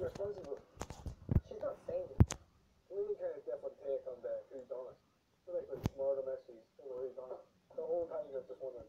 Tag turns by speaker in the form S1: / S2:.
S1: responsible. She's not saying it. Really kind of different take on the who's done it. So like with murder mysteries, who's done it. The whole time you're just wondering,